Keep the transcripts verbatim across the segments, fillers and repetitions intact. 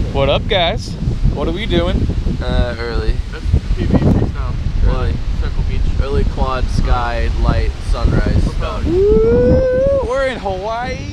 What up, guys? What are we doing? Uh, early. That's P B freestyle. Early. Circle Beach. Early quad, sky, light, sunrise. Propeller. Woo! We're in Hawaii.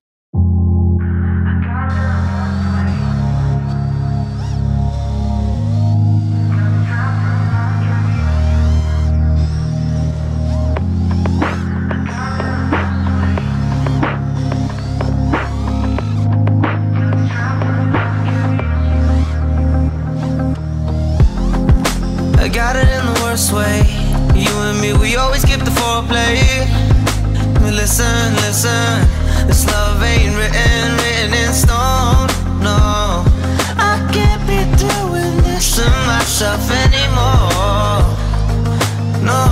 I got it in the worst way. You and me, we always keep the foreplay. But listen, listen, this love ain't written, written in stone. No, I can't be doing this to myself anymore. No,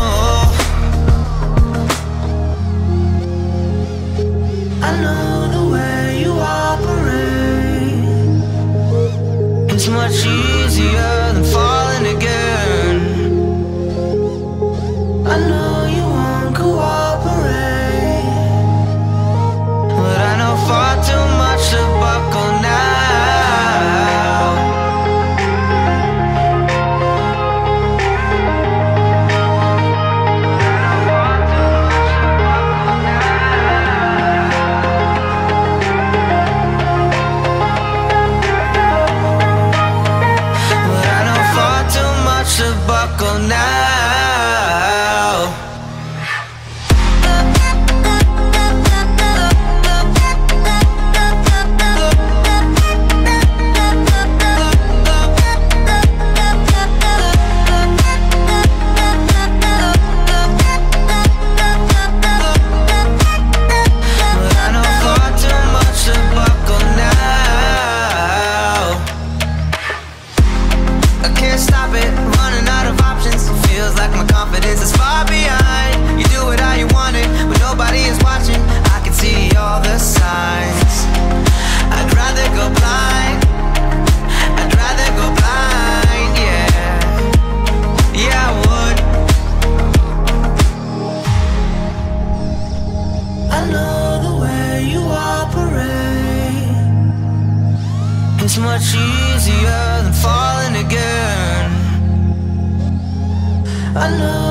I know the way you operate. It's much easier than falling again. I know you won't cooperate, but I know far too much to buckle now. But I know far too much to buckle now. Stop it, running out of options. Feels like my confidence is far behind. You do it how you want it, when nobody is watching. I can see all the signs. I'd rather go blind. I'd rather go blind, yeah. Yeah, I would. I know the way you operate. It's much easier than falling again. I know